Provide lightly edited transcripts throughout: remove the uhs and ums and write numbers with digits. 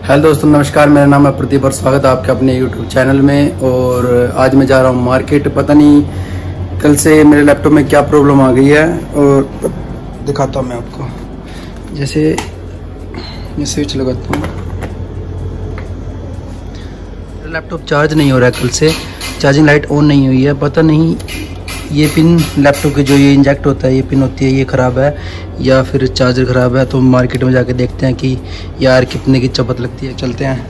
Hello दोस्तों, नमस्कार। मेरा नाम है प्रदीप और स्वागत है आपके अपने यूट्यूब चैनल में। और आज मैं जा रहा हूँ मार्केट। पता नहीं कल से मेरे लैपटॉप में क्या प्रॉब्लम आ गई है और दिखाता हूँ मैं आपको। जैसे ये स्विच लगाता हूँ, मेरा लैपटॉप चार्ज नहीं हो रहा है। कल से चार्जिंग लाइट ऑन नहीं हुई है। पता नहीं ये पिन लैपटॉप के जो ये इंजेक्ट होता है, ये पिन होती है, ये ख़राब है या फिर चार्जर ख़राब है। तो मार्केट में जाके देखते हैं कि यार कितने की चपत लगती है। चलते हैं।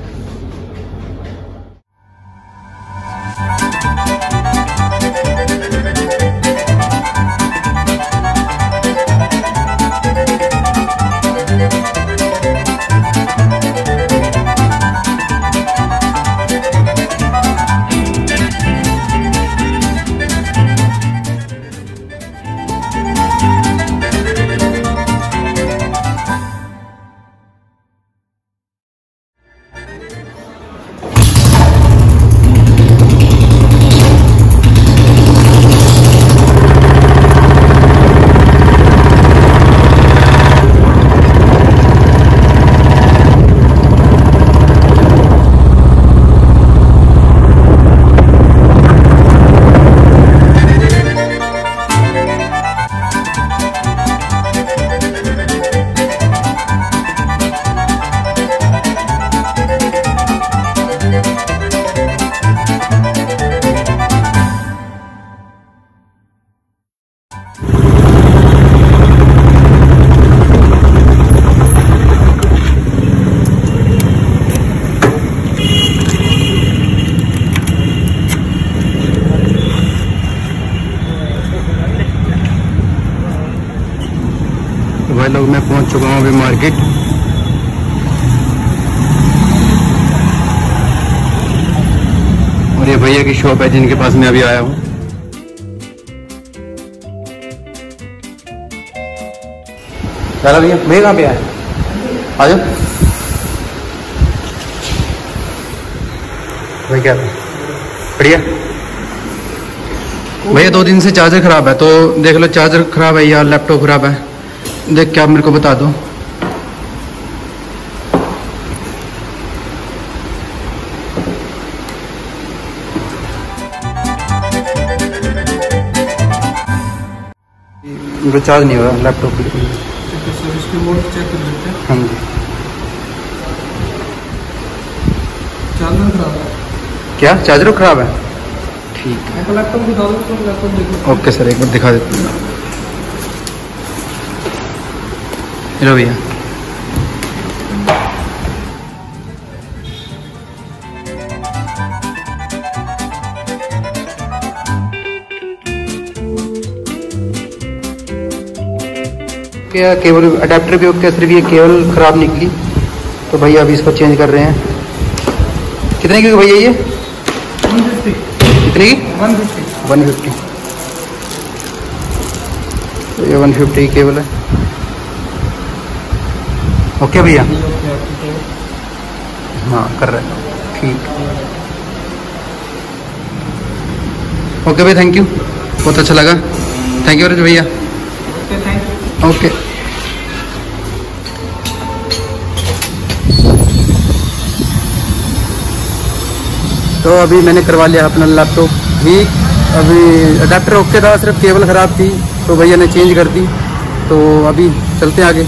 भाई लोग, मैं पहुंच चुका हूं अभी मार्केट। और ये भैया की शॉप है जिनके पास मैं अभी आया हूं। चलो भैया, भैया कहाँ पे आए? आ जाओ। भाई क्या बढ़िया भैया, 2 दिन से चार्जर खराब है। तो देख लो, चार्जर खराब है या लैपटॉप खराब है, देख के आप मेरे को बता दो। चार्ज नहीं हो रहा लैपटॉप के लिए। हाँ जी, चार्जर खराब है। क्या चार्जर खराब है? ठीक है, लैपटॉप दिखा दो तो लैपटॉप देखो। ओके सर, एक बार दिखा देता हूँ। हेलो भैया, क्या केबल अडेप्टर भी ओके, सिर्फ ये केबल खराब निकली। तो भैया अभी इसको चेंज कर रहे हैं। कितने की भैया ये? 150। कितने की? 150। 150। तो ये 150 की केबल है। ओके भैया, हाँ कर रहे हैं। ठीक, ओके भैया, थैंक यू, बहुत अच्छा लगा। थैंक यू भैया। ओके। तो अभी मैंने करवा लिया अपना लैपटॉप भी। अभी अडेप्टर ओके था, सिर्फ केबल ख़राब थी तो भैया ने चेंज कर दी। तो अभी चलते हैं आगे।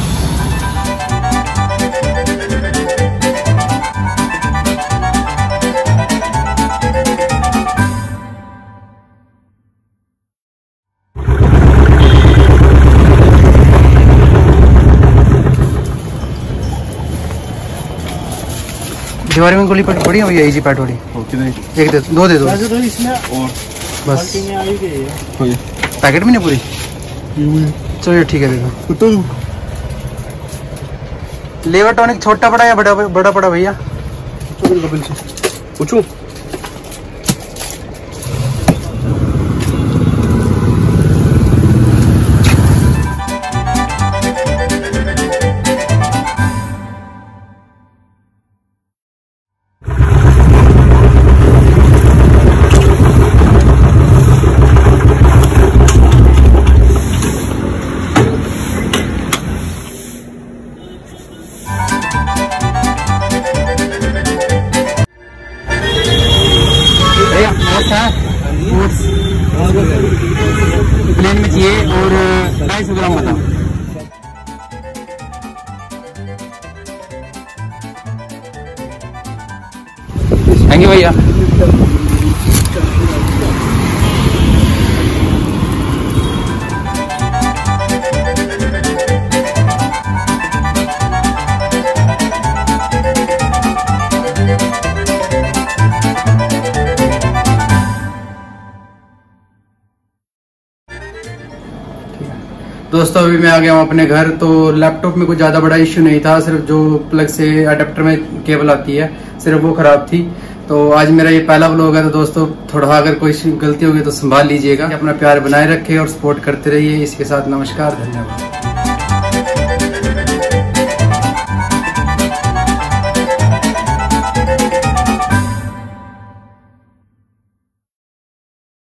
दीवार में गोली पट बढ़िया भैया, इजी पैट वाली। एक दे दो, 2 दे दो इसमें और बस। में आ ही गई है पैकेट में नहीं पूरी? चलिए ठीक है, देखो। तो लेवर टॉनिक छोटा पड़ा या बड़ा पड़ा भैया? पूछूं? और 250 ग्राम बादाम। थैंक यू भैया। दोस्तों अभी मैं आ गया हूँ अपने घर। तो लैपटॉप में कुछ ज्यादा बड़ा इश्यू नहीं था, सिर्फ जो प्लग से अडेप्टर में केबल आती है सिर्फ वो खराब थी। तो आज मेरा ये पहला व्लॉग है, तो दोस्तों थोड़ा अगर कोई गलती होगी तो संभाल लीजिएगा। अपना प्यार बनाए रखे और सपोर्ट करते रहिए। इसके साथ नमस्कार, धन्यवाद।